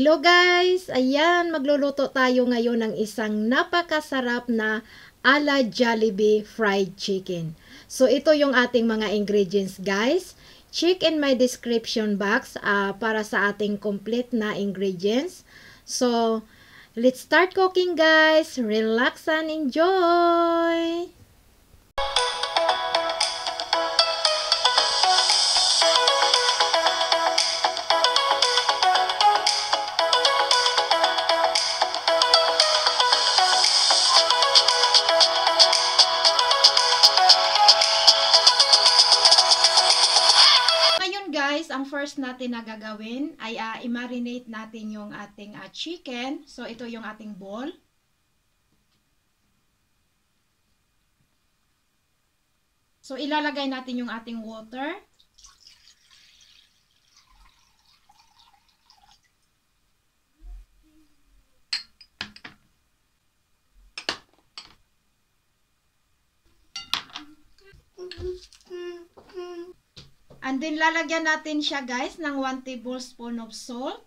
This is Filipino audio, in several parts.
Hello guys! Ayan, magluluto tayo ngayon ng isang napakasarap na ala Jollibee fried chicken. So, ito yung ating mga ingredients guys. Check in my description box para sa ating complete na ingredients. So, let's start cooking guys! Relax and enjoy! Guys, ang first natin na gagawin ay i-marinate natin yung ating chicken. So, ito yung ating bowl. So, ilalagay natin yung ating water. And then, lalagyan natin siya guys ng 1 tablespoon of salt.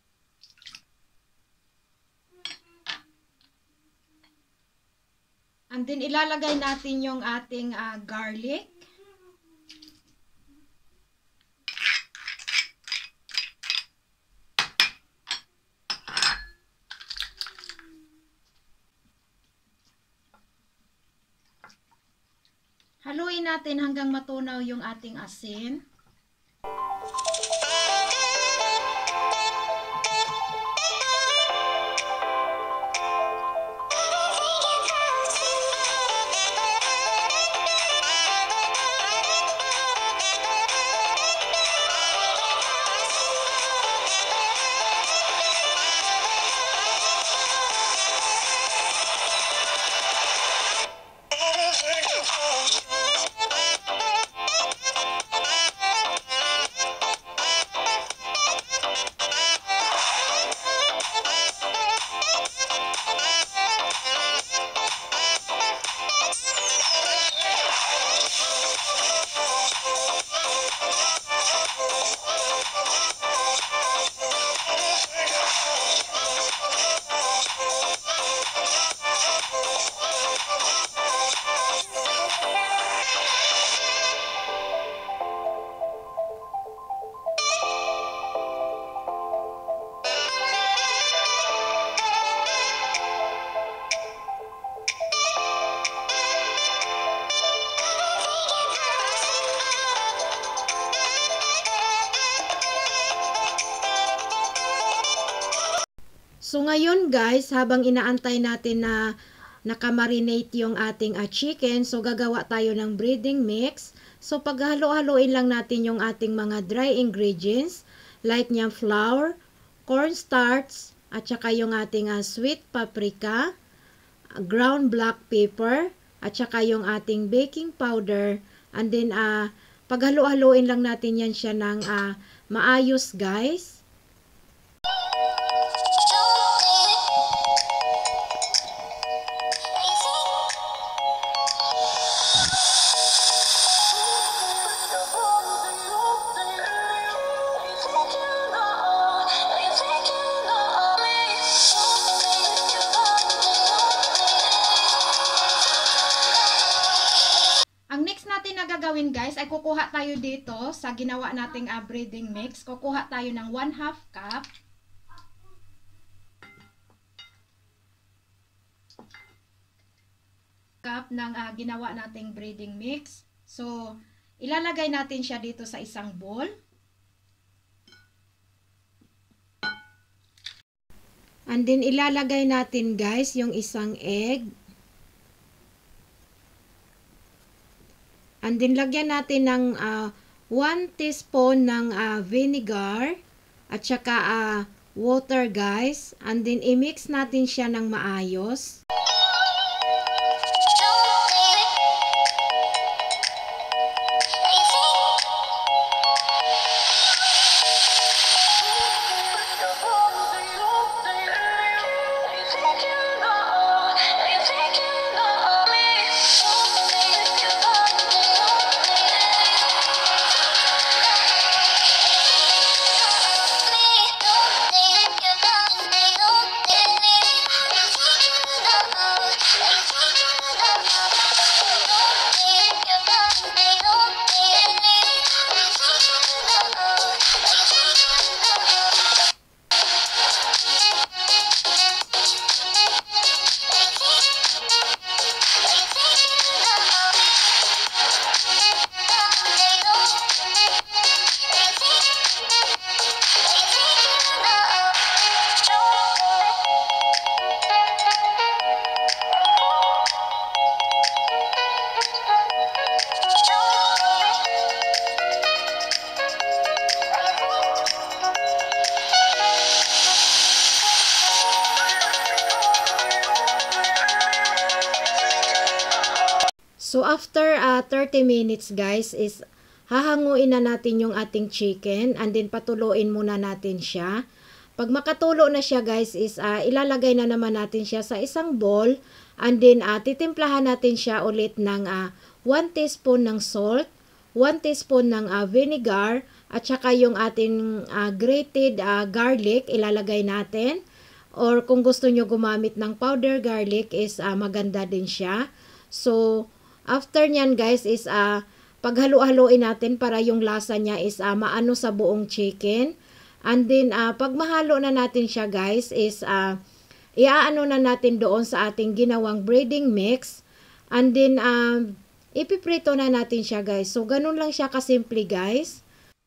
And then, ilalagay natin yung ating garlic. Haluin natin hanggang matunaw yung ating asin. So, ngayon guys, habang inaantay natin na nakamarinate yung ating chicken, so gagawa tayo ng breading mix. So, paghalo-haloin lang natin yung ating mga dry ingredients, like niyang flour, cornstarch, at saka yung ating sweet paprika, ground black pepper, at saka yung ating baking powder. And then, paghalo-haloin lang natin yan siya ng maayos guys. Gagawin guys ay kukuha tayo dito sa ginawa nating breading mix. Kukuha tayo ng 1/2 cup ng ginawa nating breading mix. So, ilalagay natin siya dito sa isang bowl. And then ilalagay natin guys yung isang egg. And then, lagyan natin ng 1 teaspoon ng vinegar at saka water guys. And then, i-mix natin siya ng maayos. So after 30 minutes guys is hahanguin na natin yung ating chicken and then patuloyin muna natin siya. Pag makatulo na siya guys is ilalagay na naman natin siya sa isang bowl and then titimplahan natin siya ulit ng 1 teaspoon ng salt, 1 teaspoon ng vinegar at saka yung ating grated garlic ilalagay natin. Or kung gusto nyo gumamit ng powder garlic is maganda din siya. So after nyan guys is paghalo-haloin natin para yung lasa niya is maano sa buong chicken. And then pag mahalo na natin siya guys is iaano na natin doon sa ating ginawang breading mix. And then ipiprito na natin siya guys. So ganun lang siya kasimple guys.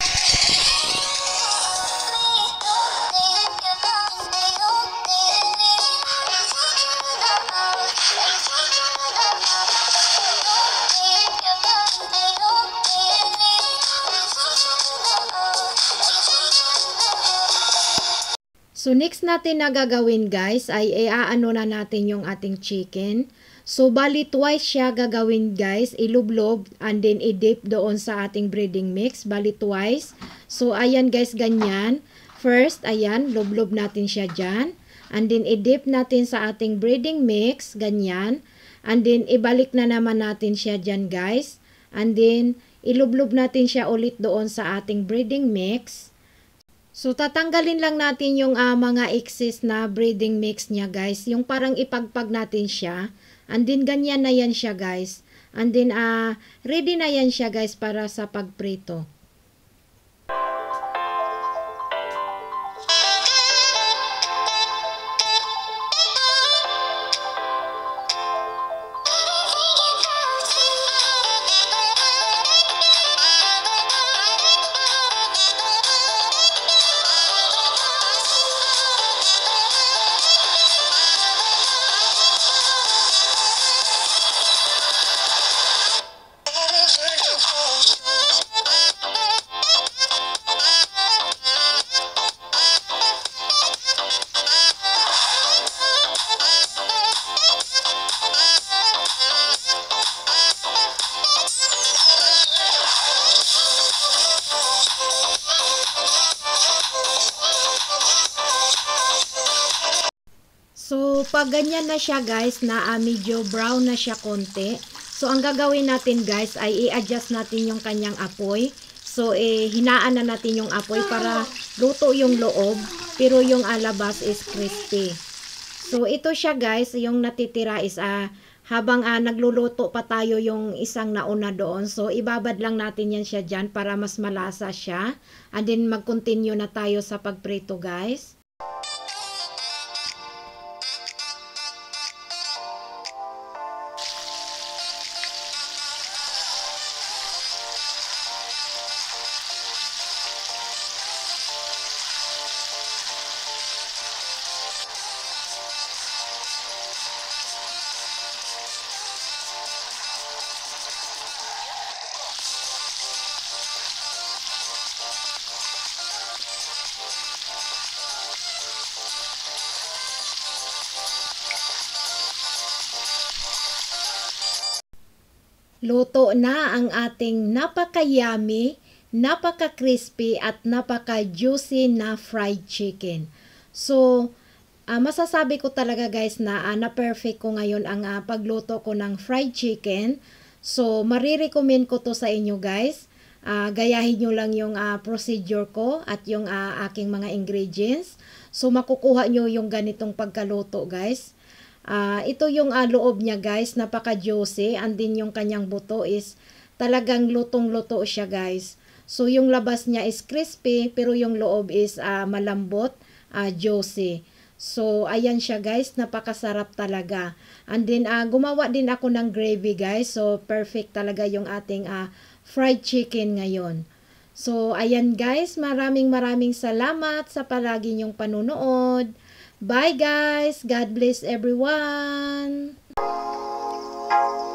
So next natin na gagawin guys ay iaano na natin yung ating chicken. So bali twice siya gagawin guys, ilublob and then i-dip doon sa ating breading mix, bali twice. So ayan guys, ganyan. First, ayan, lublob natin siya dyan. And then i-dip natin sa ating breading mix, ganyan. And then ibalik na naman natin siya dyan guys. And then ilublob natin siya ulit doon sa ating breading mix. So tatanggalin lang natin yung mga excess na breading mix niya guys. Yung parang ipagpag natin siya. And then ganyan na yan siya guys. And then ready na yan siya guys para sa pagprito. So, pag ganyan na siya guys, na medyo brown na siya konti. So, ang gagawin natin guys ay i-adjust natin yung kanyang apoy. So, hinaan na natin yung apoy para luto yung loob, pero yung alabas is crispy. So, ito siya guys, yung natitira is habang nagluluto pa tayo yung isang nauna doon. So, ibabad lang natin yan siya dyan para mas malasa siya. And then, mag-continue na tayo sa pagprito guys. Luto na ang ating napaka-yummy, napaka-crispy at napaka-juicy na fried chicken. So, masasabi ko talaga guys na na-perfect ko ngayon ang pagluto ko ng fried chicken. So, marirecommend ko to sa inyo guys. Gayahin nyo lang yung procedure ko at yung aking mga ingredients. So, makukuha nyo yung ganitong pagkaluto guys. Ito yung loob niya guys, napaka-juicy, and then yung kanyang buto is talagang lutong-luto siya guys. So yung labas niya is crispy, pero yung loob is malambot, juicy. So ayan siya guys, napakasarap talaga. And then gumawa din ako ng gravy guys, so perfect talaga yung ating fried chicken ngayon. So ayan guys, maraming salamat sa palagi niyong panunood. Bye guys! God bless everyone!